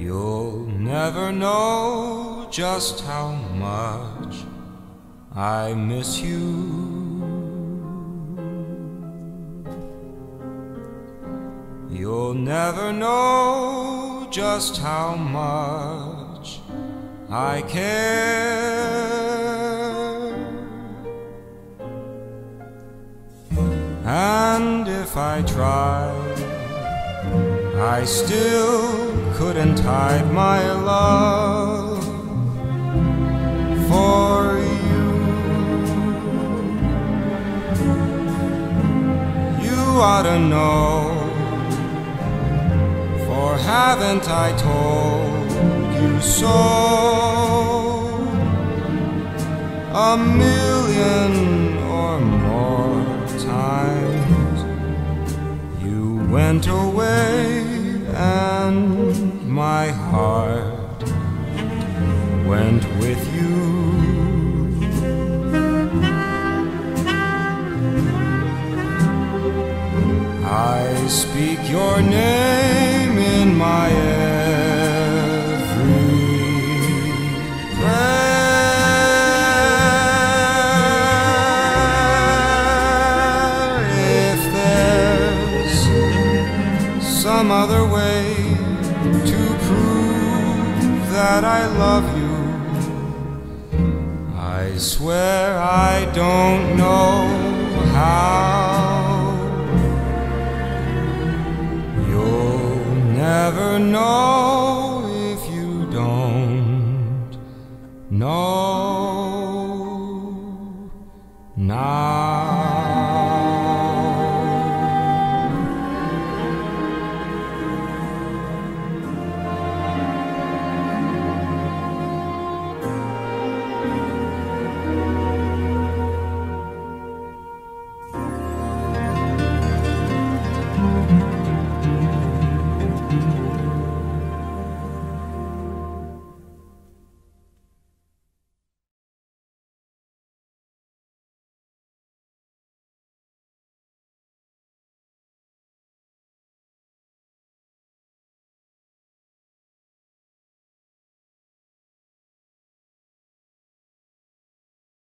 You'll never know just how much I miss you. You'll never know just how much I care. And if I tried, I still couldn't hide my love for you. You ought to know, for haven't I told you so 1,000,000 or more times? You went away and my heart went with you. I speak your name in my every prayer. If there's some other way to prove that I love you, I swear I don't know how. You'll never know